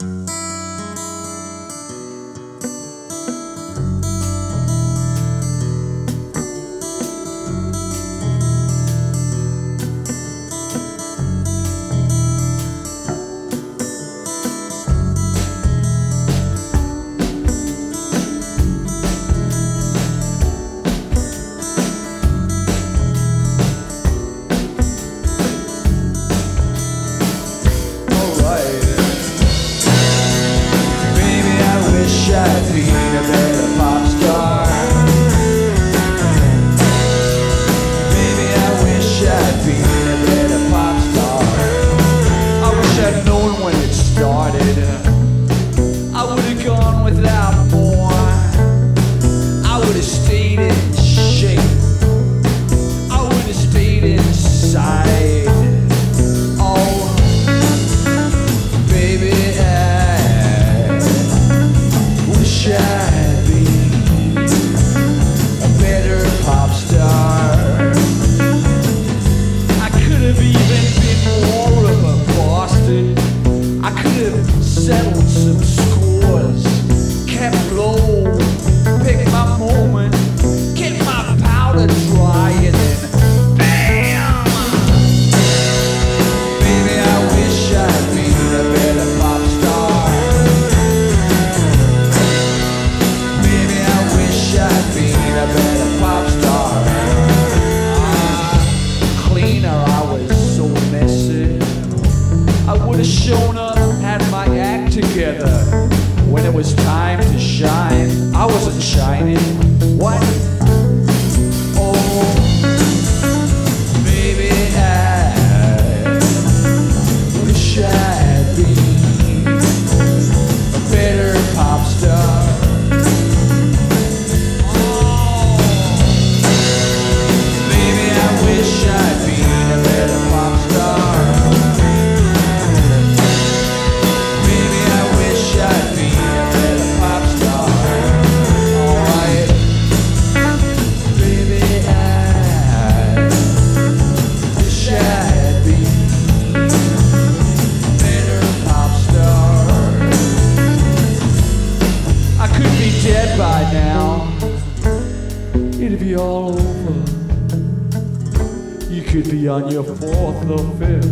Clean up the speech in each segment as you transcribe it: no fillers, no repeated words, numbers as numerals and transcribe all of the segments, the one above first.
On your fourth or fifth,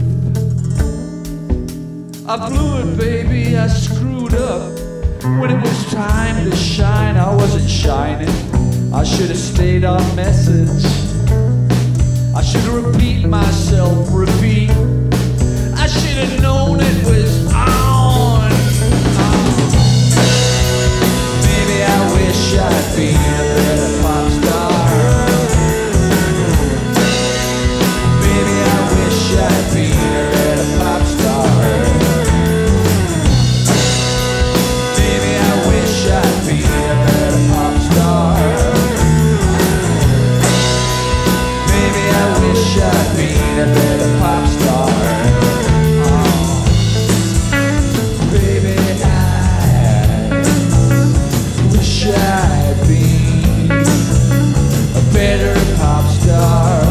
I blew it, baby, I screwed up. When it was time to shine, I wasn't shining. I should have stayed on message. I should have repeat myself, repeat. I should have known it was on. Maybe I wish I'd been a better pop star. I'd be a better pop star. Baby, I wish I'd be a better pop star. Baby, I wish I'd be a better pop star. Oh. Baby, I wish I'd be a better pop star.